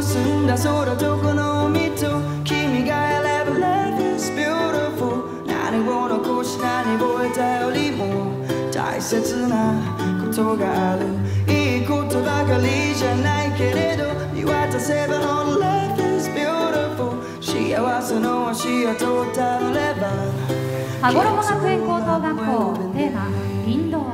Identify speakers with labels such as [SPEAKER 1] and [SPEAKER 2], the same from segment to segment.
[SPEAKER 1] 澄んだ空とこの海と君が選ぶ Life is beautiful 何を残し何を得たよりも大切なことがあるいいことばかりじゃないけれど見渡せば All life is beautiful 幸せの足跡をたどれば
[SPEAKER 2] 羽衣学園高等学校テーマ林道。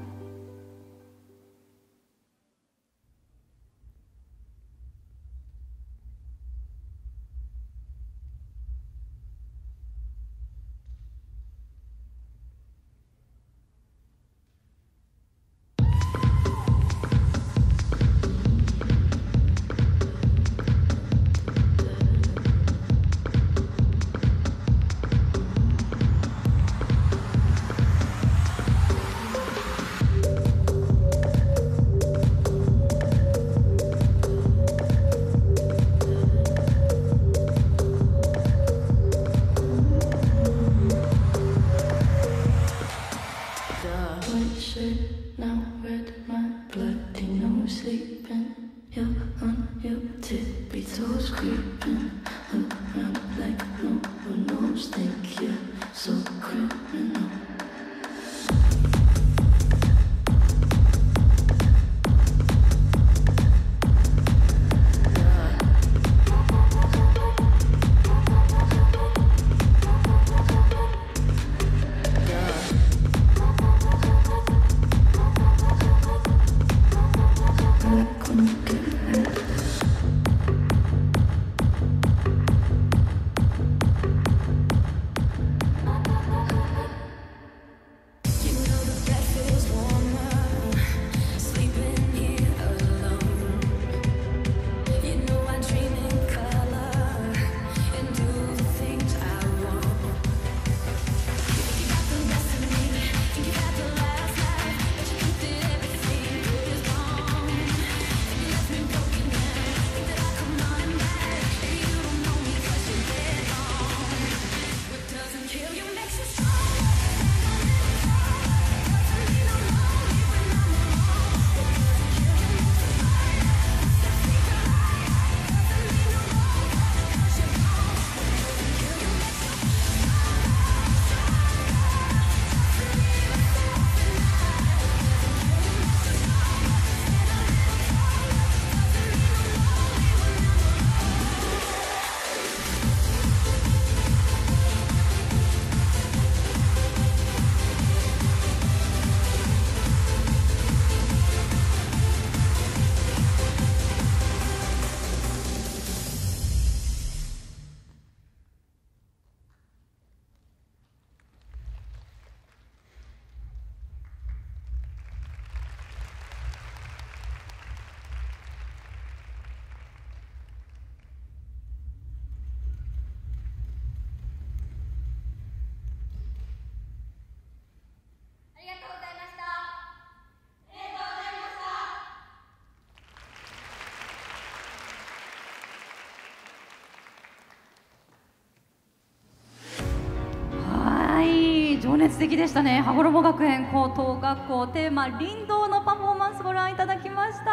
[SPEAKER 2] 情熱的でしたね。羽衣学園高等学校テーマ林道のパフォーマンスご覧いただきました。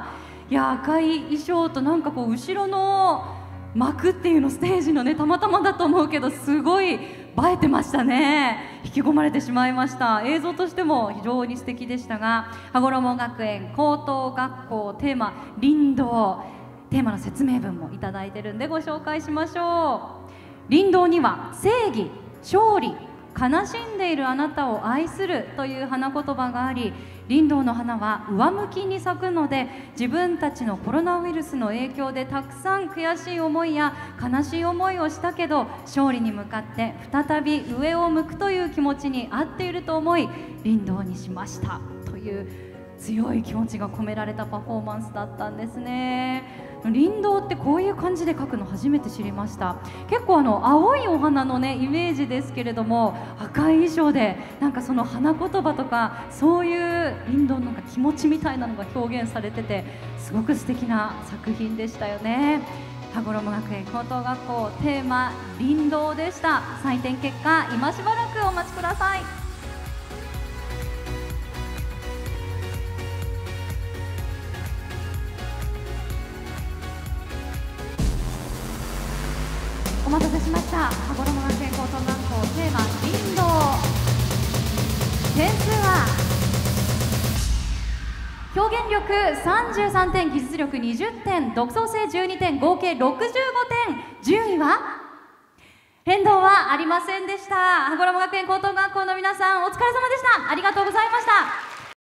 [SPEAKER 2] いや、赤い衣装となんかこう後ろの幕っていうのステージのね、たまたまだと思うけどすごい映えてましたね。引き込まれてしまいました。映像としても非常に素敵でしたが、羽衣学園高等学校テーマ林道、テーマの説明文もいただいてるんでご紹介しましょう。林道には正義、勝利、悲しんでいるあなたを愛するという花言葉があり、林道の花は上向きに咲くので、自分たちのコロナウイルスの影響でたくさん悔しい思いや悲しい思いをしたけど、勝利に向かって再び上を向くという気持ちに合っていると思い林道にしましたという強い気持ちが込められたパフォーマンスだったんですね。林道ってこういう感じで描くの初めて知りました。結構青いお花のねイメージですけれども、赤い衣装でなんかその花言葉とかそういう林道のなんか気持ちみたいなのが表現されてて、すごく素敵な作品でしたよね。羽衣学園高等学校テーマ林道でした。採点結果今しばらくお待ちください。 ました羽衣学園高等学校テーマ林道、点数は表現力33点、技術力20点、独創性12点、合計65点。順位は変動はありませんでした。羽衣学園高等学校の皆さん、お疲れ様でした。ありがとうございました。